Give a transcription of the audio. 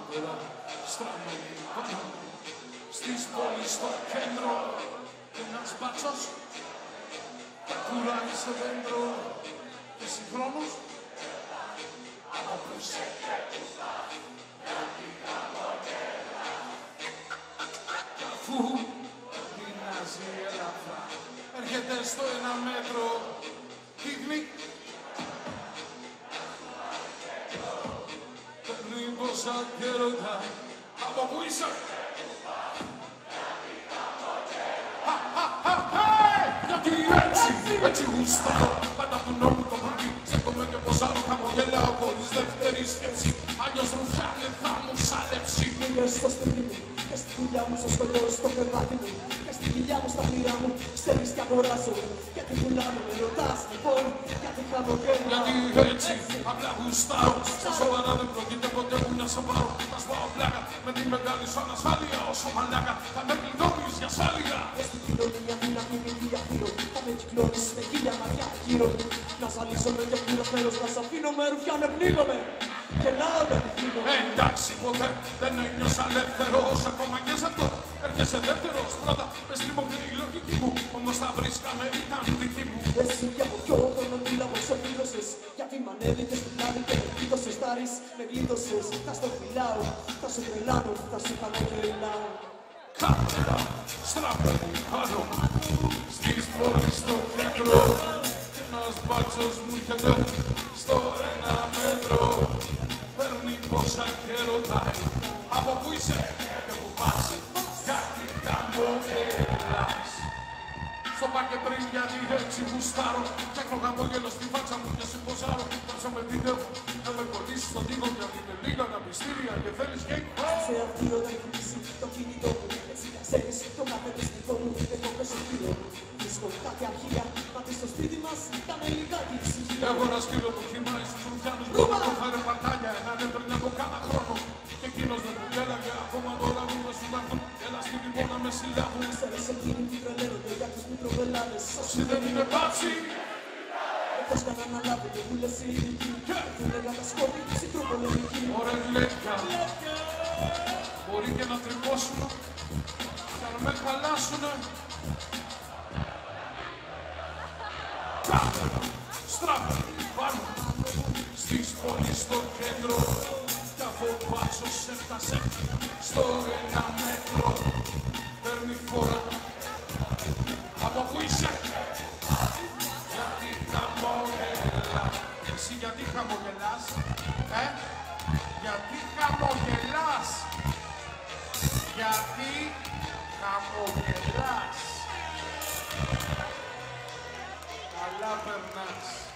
τώρα στραμμένη πάνω στις πόλεις στο κέντρο και ένας μπάτσος κουράει στο δέντρο και συγχρόνως απόψε κι αφού δυνάζει ελαφρά έρχεται στο 1 μέτρο δείχνει παίρνει πόσα και ρωτάει από πού είσαι. Γιατί έτσι γουστάρω πάντα του νόμου το πρωί στέκομαι και πως άλλο χαμογελάω χωρίς δεύτερη σκέψη αλλιώς ρουφιάνε θα μου σάλεψει. Μίλες στο σπίτι μου και στη δουλειά μου, στο σχολείο, στο κρεβάτι μου και στη κοιλιά μου, στα πλήρά μου ξέρεις κι αγοράζω γιατί πουλάμε με ρωτάς λοιπόν γιατί χαμογελάω. Γιατί έτσι απλά γουστάρω στα σοβαρά δεν πρόκειται ποτέ μου να σε πάρω να σπάω πλάκα με τη μεγάλη σου ανασφάλεια όσο μαλάκα θα με πληρώνεις για ασφάλεια. Μες στην κοινωνία μου να μην είναι διαχείρο θα με κυκλώνεις με χίλια μάτια γύρω να ζαλίζομαι και πληροφέρος να σ' αφήνω με ρουφιάνε πνίγομαι και να με πνίγομαι. Εντάξει ποτέ δεν ένιωσα ελεύθερος ακόμα και σε αυτό έρχεσαι δεύτερος πρώτα μες στη μοχλή λογική μου όμως τα βρίσκαμε ήταν δική μου. Εσύ για από ποιο χρόνο μίλαβο σε πλήρωσες γιατί μ' ανέβηκες στην πλάτη και με γλίτωσες τάρις με γλίτωσες θα στο φυλάω, θα σου τρελάνω, θα σου χαμογελάω. Κάμερα στραβεύει πάνω στις πόλεις στο κέντρο κι ένας μπάτσος μου έρχεται στο 1 μέτρο παίρνει πόσα και ρωτάει από πού είσαι και πού πας γιατί χαμογελάς. Στο πάρκε πριν γιατί έτσι γουστάρω κι έχω χαμόγελο στη φάτσα μου και συμποσάρω πάψα με βίντεο να με κολλήσεις στον τοίχο γιατί είναι λίγα τα μυστήρια και θέλεις και Σε αυτείο δεν χτυπήσει το κινητό μου έτσι να ξέρεις το κάθε μυστικό μου έχω πέσει φίλο μου βρίσκω κάτι αρχεία μα τι στο σπίτι μας ήταν λιγάκι ψυχή. Έχω ένα σκύλο που χυμάει στους ρουφιάνους μου το φέρε παρτάλια έναν έπαιρνε από κάνα χρόνο και εκείνος δεν μου γέλαγε ακόμα τώρα μου με συλλάβουν έλα στη λιμόνα με συλλάβουν. Ξέρεις εκείνοι που τρελαίνονται για τους μικροβελάδες Όσοι δεν είναι πάψοι όπως καν αναλάβετε που λες οι ειδικοί που λέγα τα σκόρπη ψυχροπολεμικοί. ωραία λεύκια μπορεί και να τρυπώσουν και να με χαλάσουνε. Κάμερα στραβεύει πάνω στις πόλεις στο κέντρο κι αφού ο μπάτσος έφτασε στο 1 μέτρο παίρνει φόρα από πού είσαι γιατί χαμογελάς. Εσύ γιατί χαμογελάς γιατί χαμογελάς γιατί χαμογελάς καλά περνάς.